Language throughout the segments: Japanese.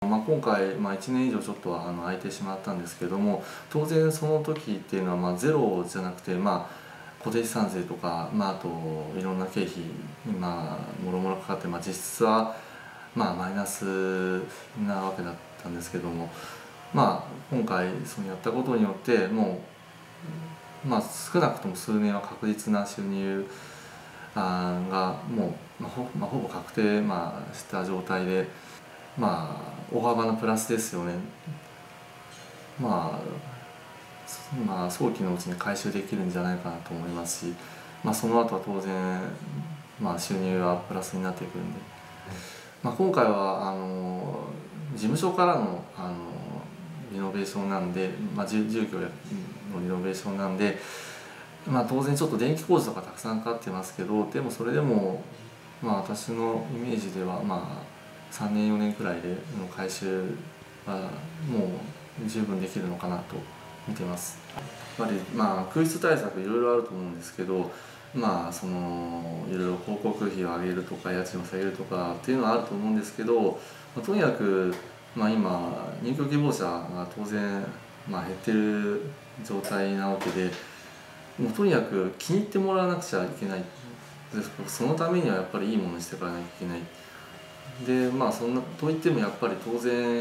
今回、1年以上ちょっと空いてしまったんですけども、当然その時っていうのはゼロじゃなくて、固定資産税とか、あといろんな経費もろもろかかって、実質はマイナスなわけだったんですけども、今回そのやったことによってもう、少なくとも数年は確実な収入がもう、ほぼ確定した状態で、大幅なプラスですよね。早期のうちに回収できるんじゃないかなと思いますし、その後は当然、収入はプラスになっていくんで、今回は事務所からのリノベーションなんで、住居のリノベーションなんで、当然ちょっと電気工事とかたくさんかかってますけど、でもそれでも私のイメージでは3年4年くらいでの回収はもう十分できるのかなと見てます。やっぱり空室対策いろいろあると思うんですけど、いろいろ広告費を上げるとか家賃を下げるとかっていうのはあると思うんですけど、とにかく今入居希望者が当然減ってる状態なわけで、もうとにかく気に入ってもらわなくちゃいけない。そのためにはやっぱりいいものにしていかなきゃいけない。でそんなといってもやっぱり当然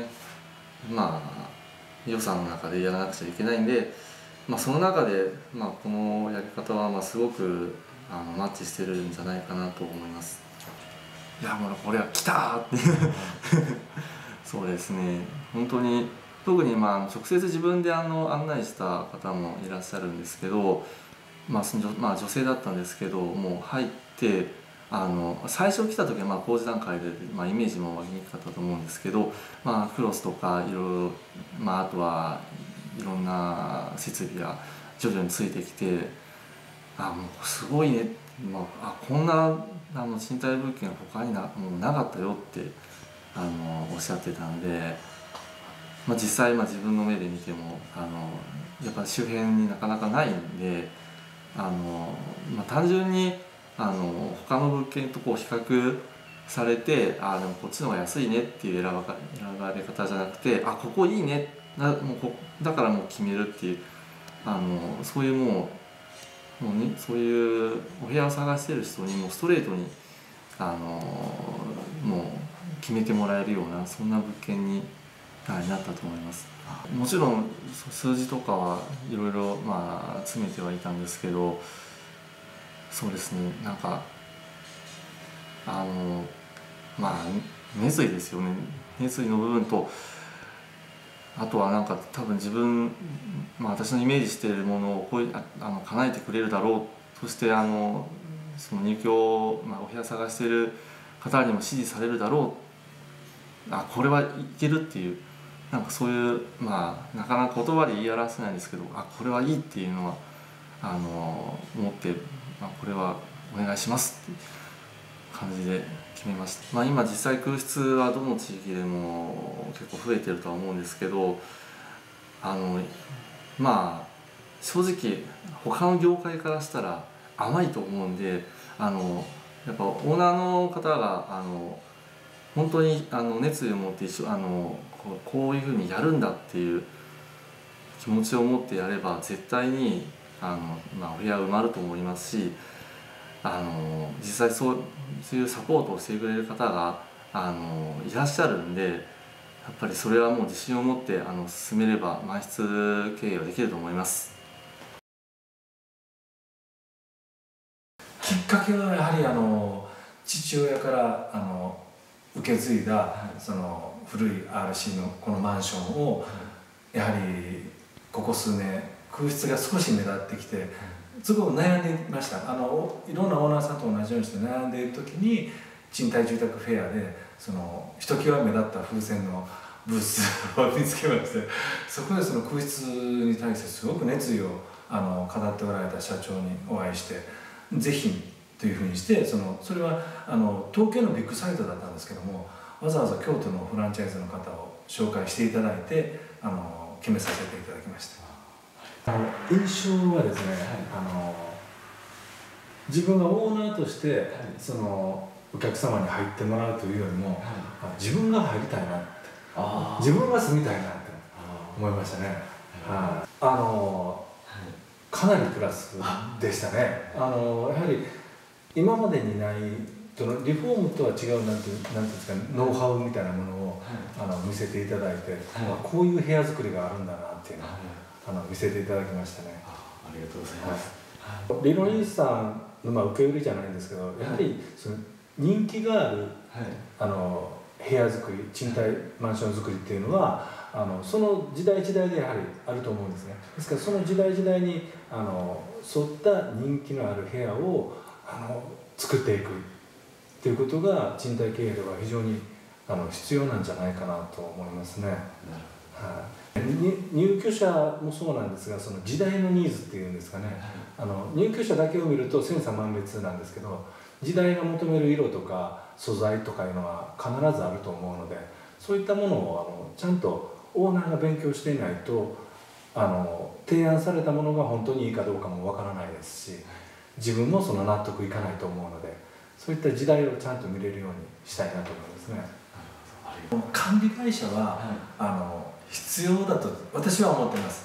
予算の中でやらなくちゃいけないんで、その中でこのやり方はすごくマッチしてるんじゃないかなと思います。いやもうこれは来たーってそうですね、本当に特に直接自分で案内した方もいらっしゃるんですけど、女性だったんですけど、もう入って最初来た時は工事段階で、イメージも湧きにくかったと思うんですけど、クロスとかいろいろ、あとはいろんな設備が徐々についてきて、もうすごいね、こんな賃貸物件他にもうなかったよっておっしゃってたんで、実際自分の目で見てもやっぱ周辺になかなかないんで、単純に他の物件と比較されて、でもこっちの方が安いねっていう選ばれ方じゃなくて、ここいいね、だからもう決めるっていう、そういうそういうお部屋を探してる人にもうストレートにもう決めてもらえるような、そんな物件になったと思います。もちろん数字とかはいろいろ詰めてはいたんですけど、そうですね、熱意ですよね。熱意の部分と、あとは多分自分、私のイメージしているものを叶えてくれるだろう、そしてその入居、お部屋探している方にも支持されるだろう、これはいけるっていう、そういうなかなか言葉で言い表せないんですけど、これはいいっていうのは思って、これはお願いしますっていう感じで決めました。今実際空室はどの地域でも結構増えてるとは思うんですけど、正直他の業界からしたら甘いと思うんで、やっぱオーナーの方が本当に熱意を持ってこういうふうにやるんだっていう気持ちを持ってやれば絶対にお部屋埋まると思いますし、実際そういうサポートをしてくれる方がいらっしゃるんで、やっぱりそれはもう自信を持って進めれば満室経営はできると思います。 きっかけはやはり父親から受け継いだその古い RC のこのマンションをやはりここ数年空室が少し目立ってきてすごく悩んでいました。いろんなオーナーさんと同じようにして悩んでいる時に賃貸住宅フェアでひときわ目立った風船のブースを見つけまして、そこでその空室に対してすごく熱意を語っておられた社長にお会いして、ぜひというふうにしてそれは東京のビッグサイトだったんですけども、わざわざ京都のフランチャイズの方を紹介していただいて決めさせていただきました。印象はですね、自分がオーナーとしてお客様に入ってもらうというよりも、自分が入りたいなって自分が住みたいなって思いましたね。かなりプラスでしたね。やはり今までにないリフォームとは違うなんていうんですか、ノウハウみたいなものを見せていただいて、こういう部屋作りがあるんだなっていうのを見せていただきましたね。 ありがとうございます。 リノリースさんの受け売りじゃないんですけど、やはりその人気がある部屋作り、賃貸マンション作りっていうのはその時代時代でやはりあると思うんですね。ですからその時代時代に沿った人気のある部屋を作っていくっていうことが賃貸経営では非常に必要なんじゃないかなと思いますね。入居者もそうなんですが、その時代のニーズっていうんですかね、入居者だけを見ると千差万別なんですけど、時代が求める色とか素材とかいうのは必ずあると思うので、そういったものをちゃんとオーナーが勉強していないと提案されたものが本当にいいかどうかもわからないですし、自分もその納得いかないと思うので、そういった時代をちゃんと見れるようにしたいなと思いますね。管理会社は、必要だと私は思ってます。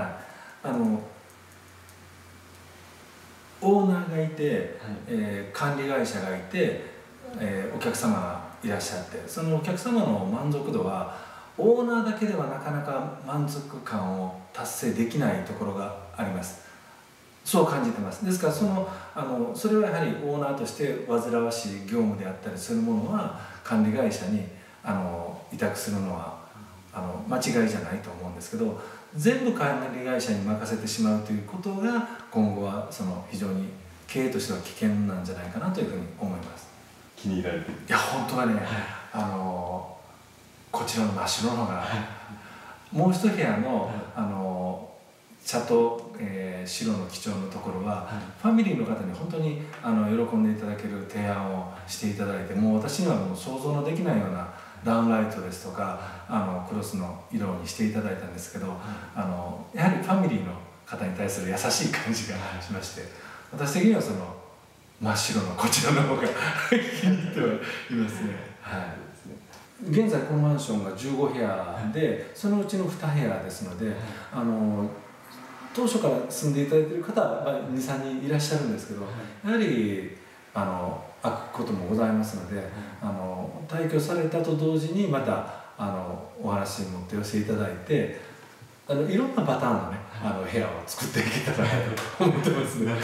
オーナーがいて、管理会社がいて、お客様がいらっしゃって、そのお客様の満足度はオーナーだけではなかなか満足感を達成できないところがあります。そう感じてます。ですからそれはやはりオーナーとして煩わしい業務であったりするものは管理会社に委託するのは間違いじゃないと思うんですけど、全部管理会社に任せてしまうということが今後は非常に経営としては危険なんじゃないかなというふうに思います。 気に入られてる。 いや本当はね、こちらの真っ白のがもう一部屋の茶と、白の基調のところは、ファミリーの方に本当に喜んでいただける提案をしていただいて、もう私にはもう想像のできないようなダウンライトですとかクロスの色にしていただいたんですけど、やはりファミリーの方に対する優しい感じがしまして、私的にはその真っ白のこちらの方が気に入ってはいますね。現在このマンションが15部屋で、そのうちの2部屋ですので、当初から住んでいただいている方は 2,3 人いらっしゃるんですけど、やはり開くこともございますので、退去されたと同時にまたお話に持って寄せていただいて、いろんなパターンのね部屋を作っていけたらと思ってますね。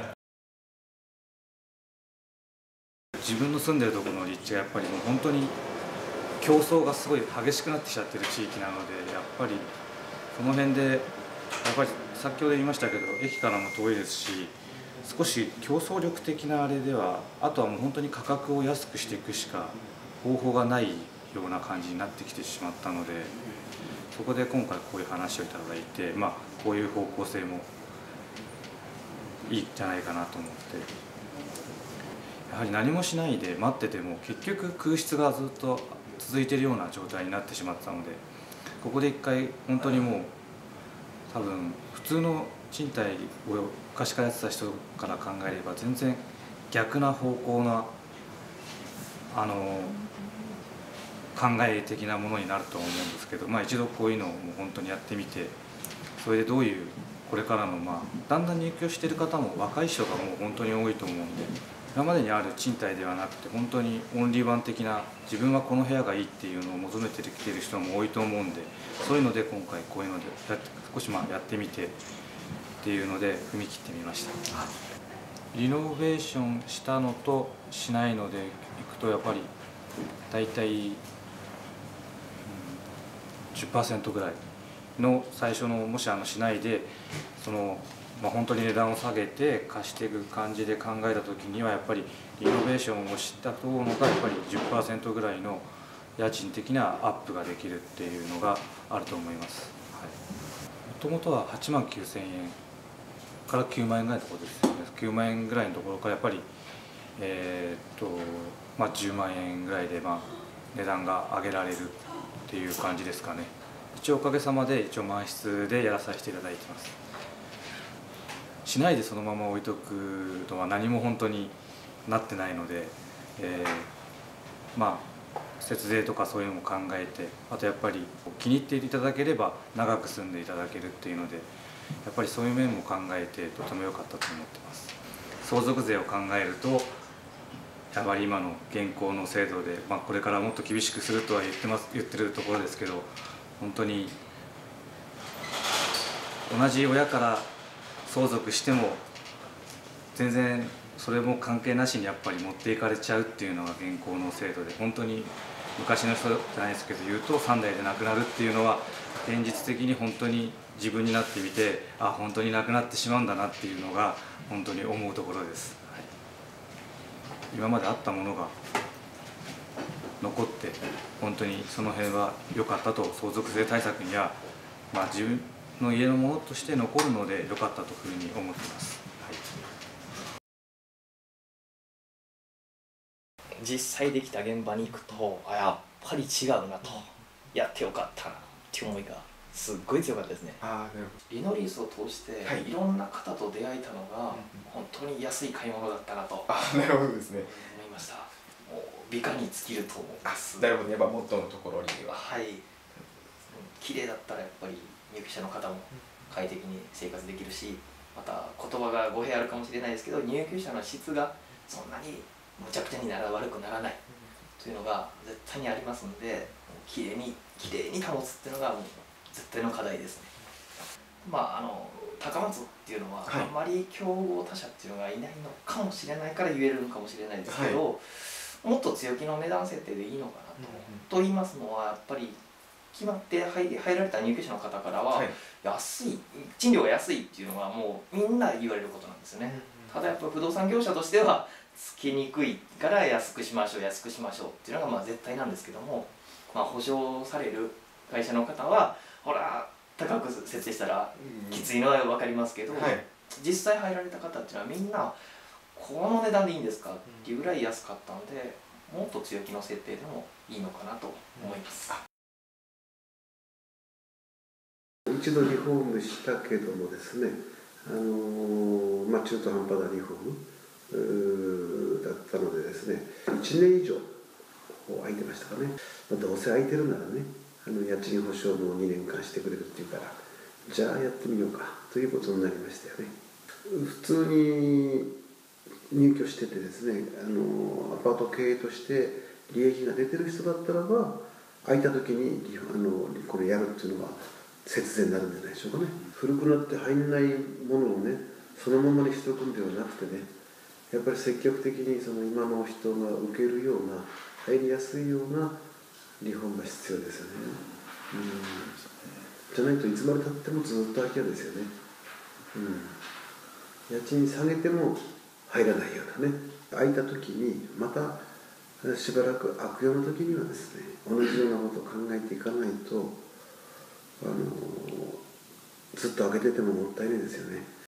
自分の住んでるところの立地がやっぱりもう本当に競争がすごい激しくなってきちゃってる地域なので、やっぱりその辺でやっぱり先ほど言いましたけど駅からも遠いですし、少し競争力的なあれでは、あとはもう本当に価格を安くしていくしか方法がないような感じになってきてしまったので、そこで今回こういう話をいただいて、こういう方向性もいいんじゃないかなと思って、やはり何もしないで待ってても結局空室がずっと続いているような状態になってしまったので、ここで一回本当にもう多分普通の賃貸を昔からやってた人から考えれば全然逆な方向な考え的なものになると思うんですけど、一度こういうのをもう本当にやってみて、それでどういうこれからのだんだん入居している方も若い人がもう本当に多いと思うんで、今までにある賃貸ではなくて本当にオンリーワン的な自分はこの部屋がいいっていうのを求めてきている人も多いと思うんで、そういうので今回こういうので少しやってみてっていうので踏み切ってみました。リノベーションしたのとしないのでいくと、やっぱり大体 10% ぐらいの最初の、もししないで本当に値段を下げて貸していく感じで考えた時には、やっぱりリノベーションをした方のがやっぱり 10% ぐらいの家賃的なアップができるっていうのがあると思います。もともとは89,000円から9万円ぐらいのところですよね。9万円ぐらいのところからやっぱり10万円ぐらいで値段が上げられるっていう感じですかね。一応おかげさまで満室でやらさせていただいてます。しないでそのまま置いとくのは何も本当になってないので、 節税とかそういうのも考えて、あとやっぱり気に入っていただければ長く住んでいただけるっていうので、やっぱりそういう面も考えてとても良かったと思ってます。相続税を考えるとやはり今の現行の制度で、これからもっと厳しくするとは言ってるところですけど、本当に同じ親から相続しても全然それも関係なしにやっぱり持っていかれちゃうっていうのが現行の制度で、本当に昔の人じゃないですけど言うと3代で亡くなるっていうのは現実的に本当に自分になってみて、本当に亡くなってしまうんだなっていうのが本当に思うところです。はい、今まであったものが残って本当にその辺は良かったと、相続税対策には、自分の家のものとして残るので良かったというふうに思っています。 実際できた現場に行くとやっぱり違うなと、やってよかったなっていう思いがすっごい強かったですね。リノリースを通していろんな方と出会えたのが本当に安い買い物だったなとなるほどですね。 思いました。もう美化に尽きると思います。 なるほど、やっぱ元のところには。 はい、綺麗だったらやっぱり入居者の方も快適に生活できるし、また言葉が語弊あるかもしれないですけど、入居者の質がそんなにむちゃくちゃに悪くならないというのが絶対にありますので、きれいに保つっていうのがもう絶対の課題ですね。高松っていうのはあんまり競合他社っていうのがいないのかもしれないから言えるのかもしれないですけど、もっと強気の値段設定でいいのかなと。と言いますのは、やっぱり決まって入られた入居者の方からは、安い、賃料が安いっていうのはもうみんな言われることなんですよね。ただやっぱ不動産業者としてはつけにくいから安くしましょうっていうのが絶対なんですけども、保証される会社の方はほら高く設定したらきついのは分かりますけど、実際入られた方っていうのはみんなこの値段でいいんですかっていうぐらい安かったので、もっと強気の設定でもいいのかなと思います。 一度リフォームしたけどもですね、中途半端なリフォームだったのでですね、1年以上空いてましたかね。どうせ空いてるならね、家賃保証も2年間してくれるっていうから、じゃあやってみようかということになりましたよね。普通に入居しててですね、アパート経営として利益が出てる人だったらば、空いた時にこれやるっていうのは節税になるんじゃないでしょうかね。古くなって入んないものをね、そのままにしておくんではなくてね、やっぱり積極的に今の人が受けるような、入りやすいようなリフォームが必要ですよね。じゃないといつまでたってもずっと空き家ですよね。家賃下げても入らないようなね、空いた時にまたしばらく空くような時にはですね、同じようなことを考えていかないとずっと空けててももったいないですよね。